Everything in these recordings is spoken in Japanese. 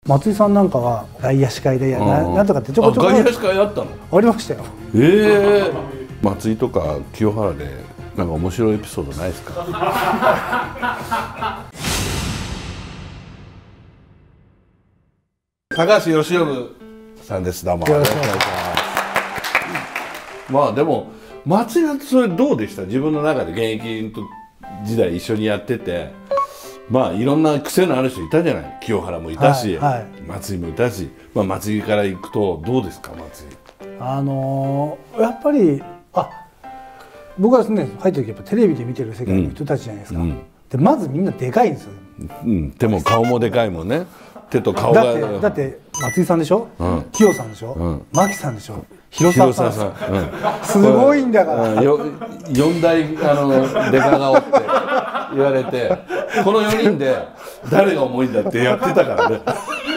松井さんなんかは外野司会でなんとかってちょこちょこ外野司会あったの？ ありましたよ。 松井とか清原でなんか面白いエピソードないですか？高橋由伸さんです。どうも。 よろしくお願いします。 まあでも松井はそれどうでした？自分の中で現役時代一緒にやってて、まあいろんな癖のある人いたじゃない。清原もいたし、松井もいたし、まあ松井から行くとどうですか、松井？ やっぱり僕はですね、入った時やっぱテレビで見てる世界の人たちじゃないですか。でまずみんなでかいんですよ。 手も顔もでかいもんね。手と顔がだって松井さんでしょ、清さんでしょ、牧さんでしょ、広沢さん、すごいんだから。 4大デカ顔って言われて、この4人で誰が重いんだってやってたからね。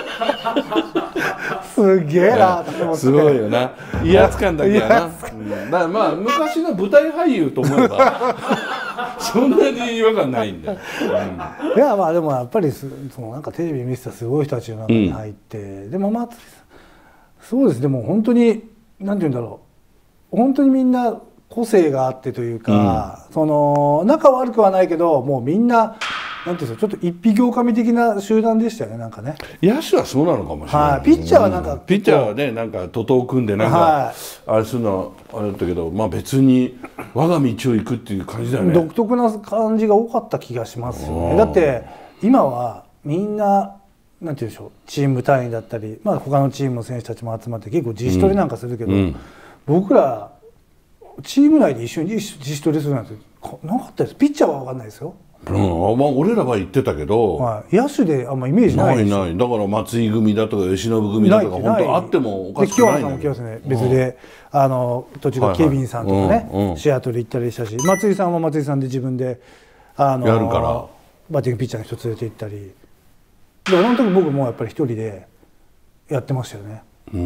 すげえなと思って。 すごいよな。威圧感だけやな。まあ昔の舞台俳優と思えばそんなに違和感ないんだよ。 いやまあでもやっぱりなんかテレビ見てたすごい人たちの中に入って、でも松井さんそうです。でも本当になんて言うんだろう、本当にみんな個性があってというか、仲悪くはないけどもうみんななんていうんですか、ちょっと一匹狼的な集団でしたよね、なんかね。 野手はそうなのかもしれない。 ピッチャーはなんかピッチャーはね、なんか徒党を組んでなんかあれするのあれだったけど、まあ別に我が道を行くっていう感じだよね。 独特な感じが多かった気がしますよね。だって今はみんななんていうんでしょう、チーム単位だったり、まあ他のチームの選手たちも集まって結構自主トレなんかするけど、僕らチーム内で一緒に自主トレするなんてなかったです。ピッチャーは分かんないですよ。 まあ俺らは言ってたけど、 野手であんまイメージないですよ。 ないだから松井組だとか由伸組だとか本当あってもおかしくないんだけど。 清原さんもね、別で途中からケビンさんとかね、シアトル行ったりしたし、松井さんは松井さんで自分でやるからバッティングピッチャーの人連れて行ったり、であの時僕もやっぱり一人でやってましたよね。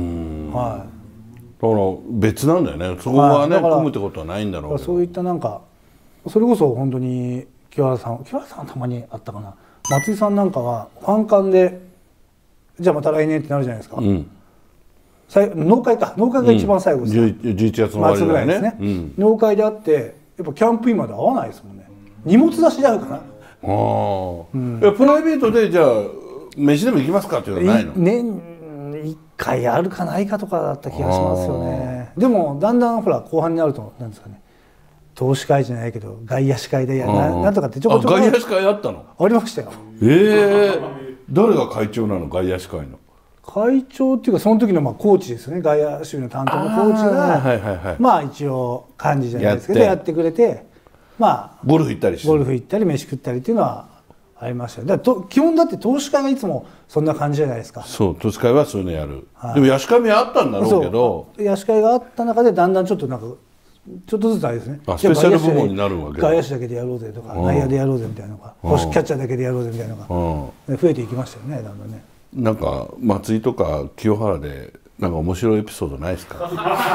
だから別なんだよね。そこがね組むってことはないんだろうけど。 そういったなんかそれこそ本当に清原さんはたまにあったかな。松井さんなんかはファン間でじゃあまた来年ってなるじゃないですか。納会が一番最後ですね。 11月の終わりぐらいですね。 納会であってやっぱキャンプインまで会わないですもんね。荷物出しで会うかな。 プライベートでじゃあ飯でも行きますかっていうのはないの？ 年1回あるかないかとかだった気がしますよね。でもだんだんほら後半になるとなんですかね、投資会じゃないけど外野司会でなんとかってちょこちょこ。 外野司会あったの？ ありましたよ。 誰が会長なの？外野司会の会長っていうかその時のコーチですよね。外野守備の担当のコーチがまあ一応幹事じゃないですけどやってくれて、まあゴルフ行ったりしてゴルフ行ったり飯食ったりっていうのはありましたよ。だから基本だって投資会がいつもそんな感じじゃないですか。 そう投資会はそういうのやる。でも野手会もあったんだろうけど、 野手会があった中でだんだんちょっとなんかちょっとずつあれですね。 スペシャル部門になるわけだ。 外野手だけでやろうぜとか内野でやろうぜみたいなのが、キャッチャーだけでやろうぜみたいなのが増えていきましたよね、だんだんね。 なんか松井とか清原でなんか面白いエピソードないですか？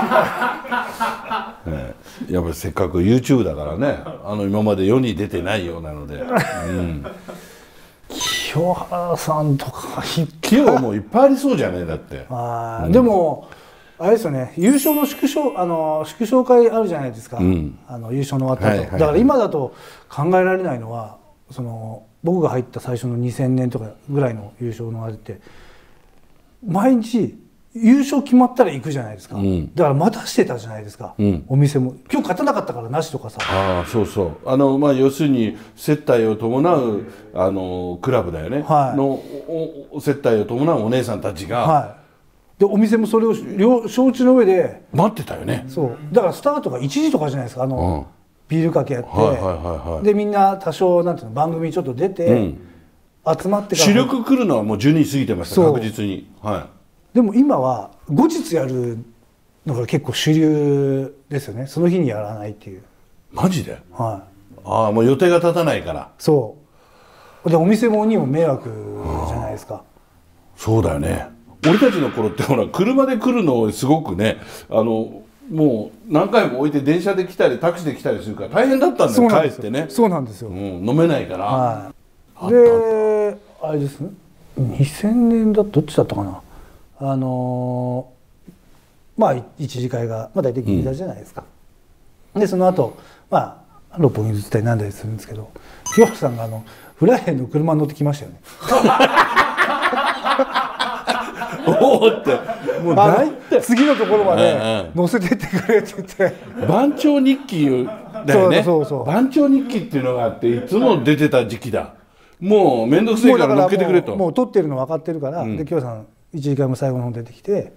やっぱりせっかく YouTube だからね、今まで世に出てないようなので、 清原さんとか清原もいっぱいありそうじゃねえだって。 でもあれですよね、優勝の祝勝会あるじゃないですか、優勝の終わった後。だから今だと考えられないのは僕が入った最初の2000年とかぐらいの優勝のあれって毎日優勝決まったら行くじゃないですか。だから待たしてたじゃないですか、お店も。今日勝たなかったからなしとかさ。 そうそう要するに接待を伴うクラブだよね、の接待を伴うお姉さんたちが、でお店もそれを承知の上で待ってたよね。 そうだからスタートが1時とかじゃないですか。ビールかけやって、でみんな多少なんていうの番組ちょっと出て、集まってから主力来るのはもう12時過ぎてました、確実に。 でも今は後日やるのが結構主流ですよね。その日にやらないっていう。 マジで？もう予定が立たないから。 そうでお店にも迷惑じゃないですか。 そうだよね。俺たちの頃ってほら車で来るのすごくね、もう何回も置いて電車で来たりタクシーで来たりするから大変だったんだよ、帰ってね。 そうなんですよ。 飲めないから。 であれですね、 2000年だとどっちだったかな、まあ一次会が、まあ、大体銀座じゃないですか、でその後まあ六本木ずつったりなんだりするんですけど、清原さんがフライデーの車に乗ってきましたよね。 おおってもう大体次のところまで乗せてってくれって言って、 番長日記だよね。 そう番長日記っていうのがあっていつも出てた時期だ。もう面倒くせえから乗っけてくれと。 もう撮ってるの分かってるから、で清原さん一時間も最後の方出てきて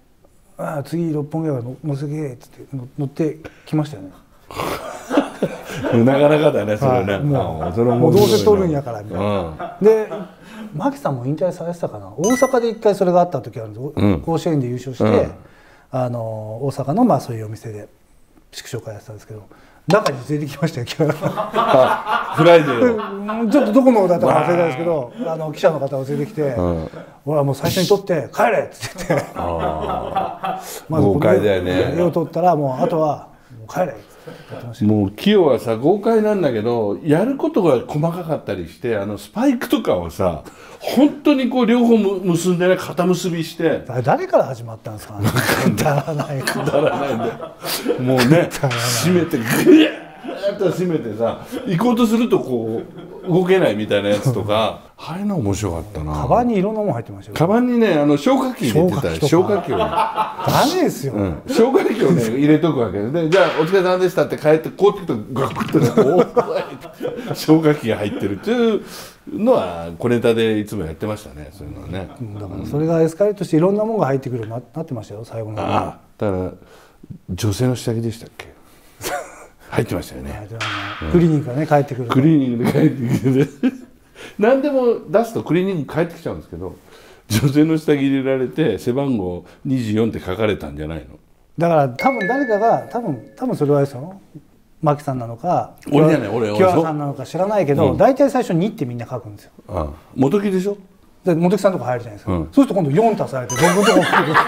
「ああ次六本木は乗せけ」っつって乗ってきましたよね。 なかなかだねそれね。 もうどうせ撮るんやからみたいな。で牧さんも引退されてたかな、大阪で一回それがあった時あるんです、甲子園で優勝して、大阪のまあそういうお店で祝勝会やってたんですけど、中に連れてきましたよフライデーをちょっとどこのだったか忘れたんですけど、記者の方を連れてきて「俺はもう最初に撮って帰れ!」って言ってまず豪快だよね。 絵を撮ったらもうあとは「もう帰れ!」 もう清はさ豪快なんだけどやることが細かかったりして、スパイクとかをさ本当にこう両方結んでね、肩結びして。 誰から始まったんですかね。くだらないくだらないんでもうね締めてグーッと締めてさ行こうとするとこう動けないみたいなやつとかあれの面白かったな。 カバンにいろんなもん入ってましたよ。 カバンにね消火器入れてたよ。消火器をダメですよ、 消火器をね入れとくわけで、じゃあお疲れ様でしたって帰ってこうって言うとガクッとね消火器が入ってるっていうのは小ネタでいつもやってましたね、そういうのはね。 だからそれがエスカレートしていろんなものが入ってくるようになってましたよ最後の。 だから女性の下着でしたっけ入ってましたよね。 クリーニングがね帰ってくる。 クリーニングで帰ってきて何でも出すとクリーニング帰ってきちゃうんですけど、女性の下着入れられて背番号24って書かれたんじゃないの。 だから多分誰かが多分それはですよ、牧さんなのか俺じゃない俺清原さんなのか知らないけど、大体最初2ってみんな書くんですよ。 元木でしょ。 で元木さんとか入るじゃないですか、そうすると今度4足されてどんどんどんどん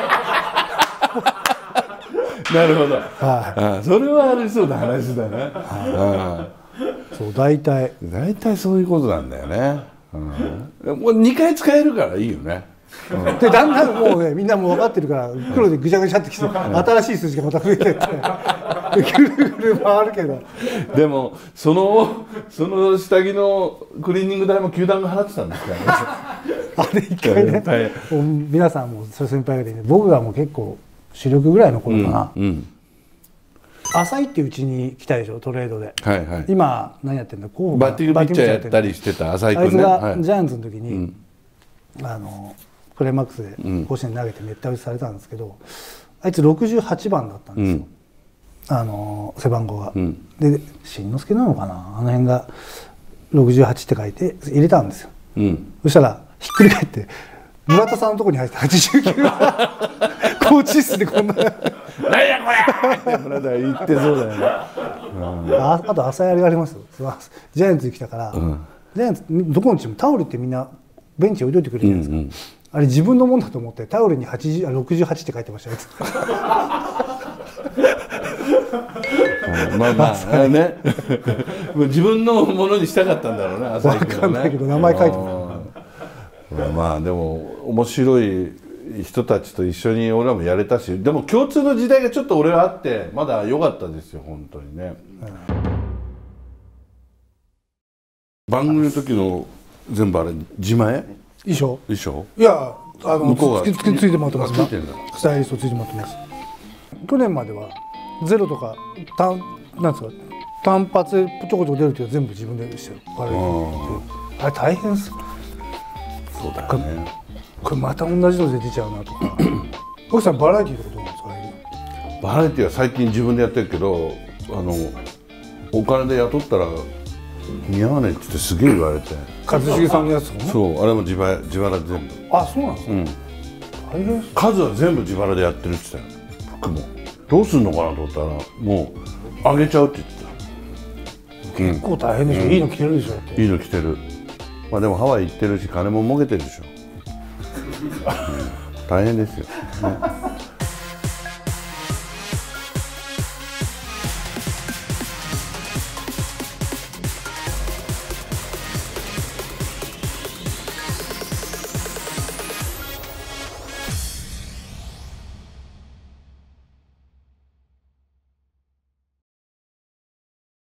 なるほど、それはありそうな話だね。 そう大体そういうことなんだよね。もう2回使えるからいいよね。 でだんだんもうねみんなもう分かってるから黒でぐちゃぐちゃってきて新しい数字がまた増えてってぐるぐる回るけど、 でもその下着のクリーニング代も球団が払ってたんですからね。 あれ一回ね皆さんもそれ先輩方で、ね、僕がもう結構主力ぐらいの頃かな、浅井っていううちに来たでしょトレードで、今何やってんだこうバッティングピッチャーやったりしてた浅井君ね。 あいつがジャイアンツの時に、クライマックスで甲子園投げてめった打ちされたんですけど、あいつ68番だったんですよ、背番号が。で新之助なのかな、あの辺が68って書いて入れたんですよ。そしたらひっくり返って村田さんのとこに入って89番コーチ室でこんな「何やこれ!」って村田言ってそうだよね。あと浅いあれがありますよ、ジャイアンツに来たから、ジャイアンツどこのチームタオルってみんなベンチに置いといてくれるじゃないですか、あれ自分のもんだと思ってタオルに68って書いてましたよ。 まあね自分のものにしたかったんだろうね、浅井君はね。分かんないけど名前書いてます。まあでも面白い人たちと一緒に俺らもやれたし、でも共通の時代がちょっと俺はあってまだ良かったですよ本当にね。番組の時の全部あれ自前衣装いや向こうがついてもらってます。 ついてんだ。 スタイリストついてもらってます。去年まではゼロとかなんですか単発でちょこちょこ出るっていうのは全部自分でしたよ。あれ大変です。 そうだよね。 これまた同じので出ちゃうなとか。奥さんバラエティーとかどうなんですか。 バラエティーは最近自分でやってるけど、お金で雇ったら似合わねえって言ってすげえ言われて。 一茂さんのやつも。 そうあれも自腹全部。 あ、そうなんですか。大変。 数は全部自腹でやってるって言ってたよ。服もどうすんのかなと思ったらもうあげちゃうって言ってた。 結構大変でしょ。いいの着てるでしょ。 いいの着てる。まあでもハワイ行ってるし金も儲けてるでしょ。大変ですよ。ね